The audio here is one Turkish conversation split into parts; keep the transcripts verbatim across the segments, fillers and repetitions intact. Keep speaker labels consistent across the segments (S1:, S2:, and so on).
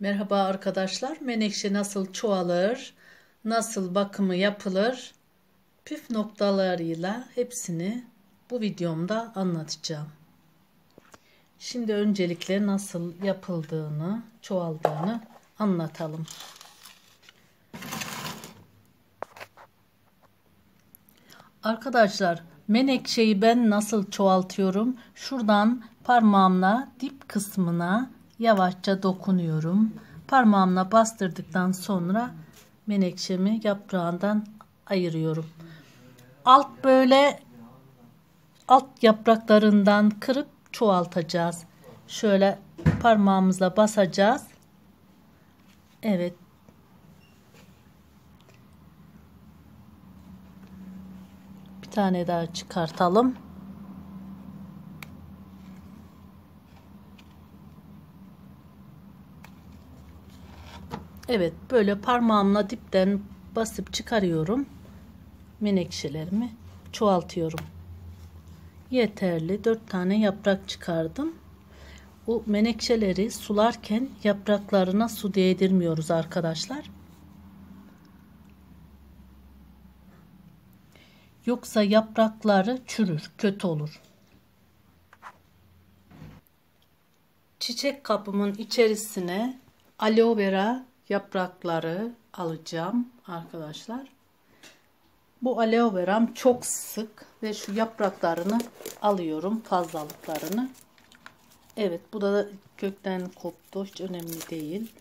S1: Merhaba arkadaşlar. Menekşe nasıl çoğalır, nasıl bakımı yapılır, püf noktalarıyla hepsini bu videomda anlatacağım. Şimdi öncelikle nasıl yapıldığını, çoğaldığını anlatalım. Arkadaşlar, menekşeyi ben nasıl çoğaltıyorum? Şuradan parmağımla dip kısmına yavaşça dokunuyorum. Parmağımla bastırdıktan sonra menekşemi yaprağından ayırıyorum. Alt böyle alt yapraklarından kırıp çoğaltacağız. Şöyle parmağımızla basacağız. Evet. Bir tane daha çıkartalım. Evet, böyle parmağımla dipten basıp çıkarıyorum. Menekşelerimi çoğaltıyorum. Yeterli. dört tane yaprak çıkardım. Bu menekşeleri sularken yapraklarına su değdirmiyoruz arkadaşlar. Yoksa yaprakları çürür, kötü olur. Çiçek kabımın içerisine aloe vera yaprakları alacağım arkadaşlar. Bu aloe veram çok sık ve şu yapraklarını alıyorum, fazlalıklarını. Evet, bu da kökten koptu, hiç önemli değil.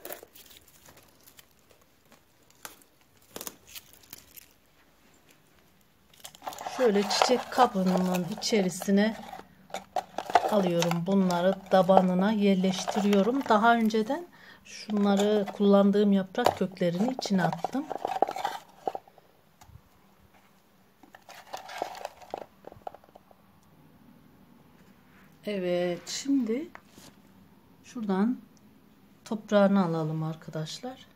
S1: Şöyle çiçek kabının içerisine alıyorum, bunları tabanına yerleştiriyorum. Daha önceden şunları kullandığım yaprak köklerini içine attım. Evet, şimdi şuradan toprağını alalım arkadaşlar.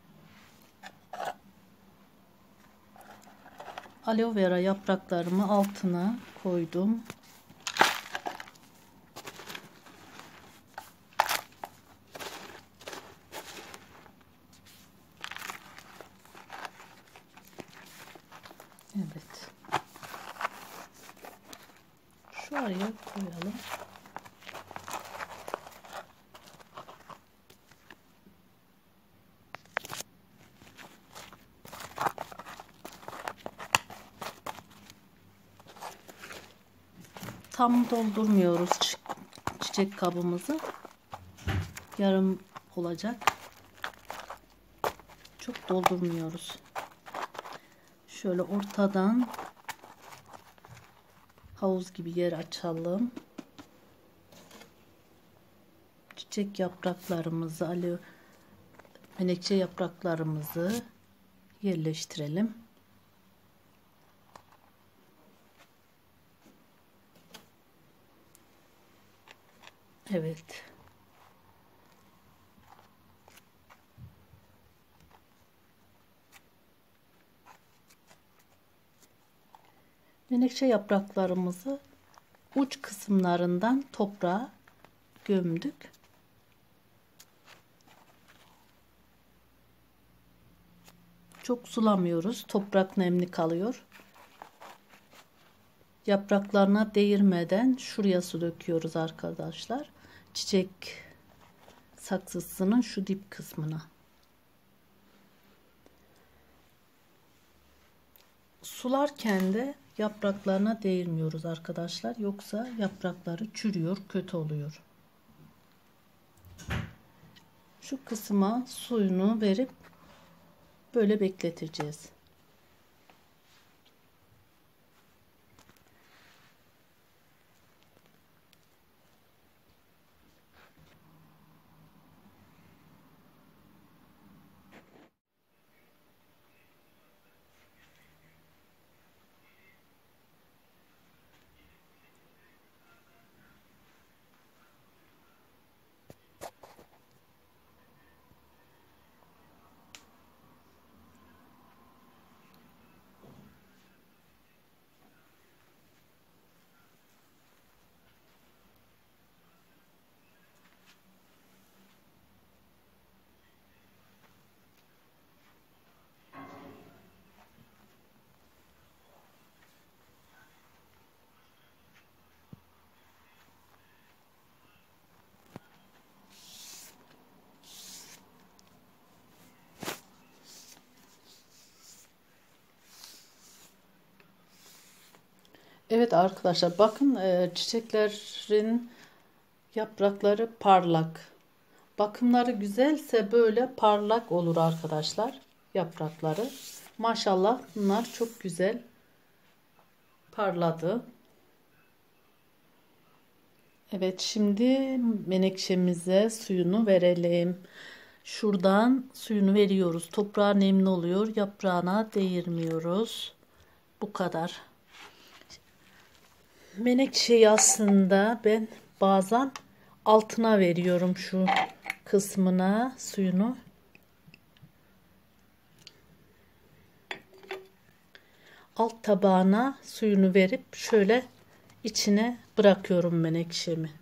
S1: Aloe vera yapraklarımı altına koydum. Evet. Şu araya koyalım. Tam doldurmuyoruz çiçek kabımızı. Yarım olacak. Çok doldurmuyoruz. Şöyle ortadan havuz gibi yer açalım. Çiçek yapraklarımızı, aloe menekşe yapraklarımızı yerleştirelim. Evet. Menekşe yapraklarımızı uç kısımlarından toprağa gömdük. Çok sulamıyoruz. Toprak nemli kalıyor. Yapraklarına değirmeden şuraya su döküyoruz arkadaşlar. Çiçek saksısının şu dip kısmına. Sularken de yapraklarına değirmiyoruz arkadaşlar. Yoksa yaprakları çürüyor, kötü oluyor. Şu kısma suyunu verip böyle bekleteceğiz. Evet arkadaşlar bakın e, çiçeklerin yaprakları parlak. Bakımları güzelse böyle parlak olur arkadaşlar yaprakları. Maşallah bunlar çok güzel parladı. Evet şimdi menekşemize suyunu verelim. Şuradan suyunu veriyoruz. Toprağı nemli oluyor. Yaprağına değirmiyoruz. Bu kadar. Menekşeyi aslında ben bazen altına veriyorum şu kısmına suyunu. Alt tabağına suyunu verip şöyle içine bırakıyorum menekşemi.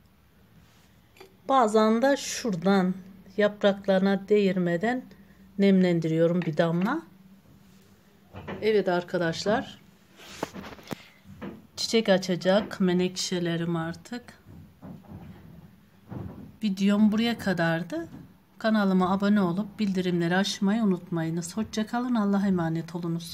S1: Bazen de şuradan yapraklarına değirmeden nemlendiriyorum bir damla. Evet arkadaşlar. Çiçek açacak menekşelerim artık. Videom buraya kadardı. Kanalıma abone olup bildirimleri açmayı unutmayınız. Hoşça kalın. Allah'a emanet olunuz.